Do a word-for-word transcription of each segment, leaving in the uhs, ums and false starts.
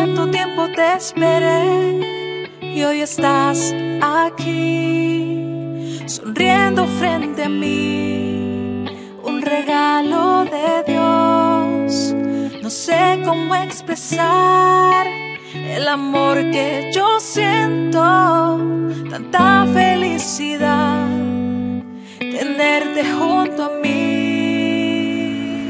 Cuánto tiempo te esperé y hoy estás aquí, sonriendo frente a mí, un regalo de Dios. No sé cómo expresar el amor que yo siento, tanta felicidad tenerte junto a mí.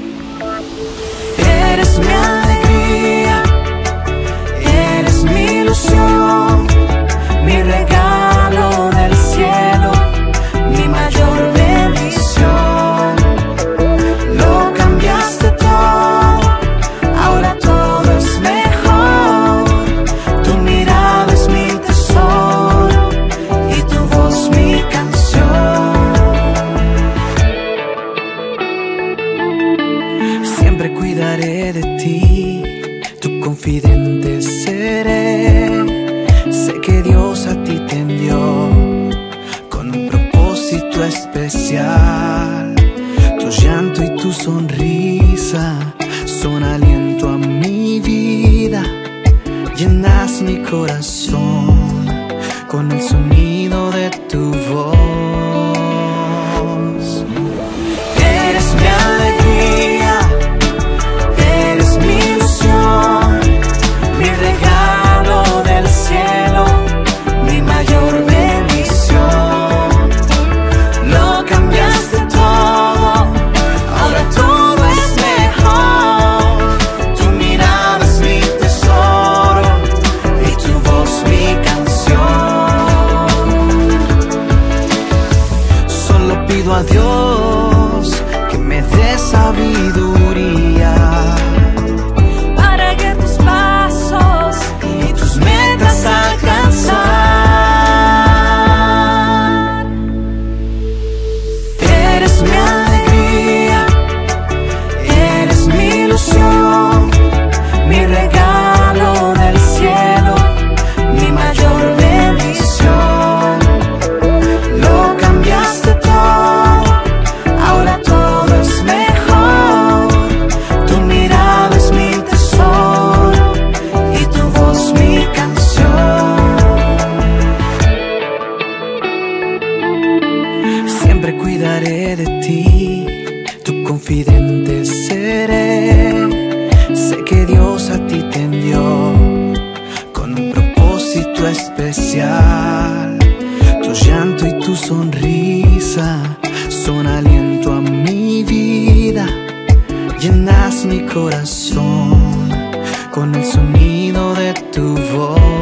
Eres mi alegría, eres mi ilusión, mi regalo del cielo, mi mayor bendición. Lo cambiaste todo, ahora todo es mejor. Tu mirada es mi tesoro y tu voz mi canción. Siempre cuidaré de ti, tu confidente seré. Sé que Dios a ti te envió con un propósito especial. Tu llanto y tu sonrisa son aliento a mi vida. Llenas mi corazón con el sonido de tu voz. Eres mi alegría, eres mi ilusión, mi regalo del cielo, mi mayor bendición. Lo cambiaste todo, ahora todo es mejor. Tu mirada es mi tesoro y tu voz mi canción. Solo pido a Dios que me dé sabiduría para que tus pasos y tus metas alcanzar. Eres mi alegría, eres mi ilusión, mi regalo del cielo, mi mayor bendición. Lo cambiaste todo, ahora todo es mejor. Tu mirada es mi tesoro y tu voz mi canción. Siempre cuidaré de ti, tu confidente seré. Sé que Dios a ti te envió con un propósito especial. Tu llanto y tu sonrisa son aliento a mi vida. Llenas mi corazón con el sonido de tu voz.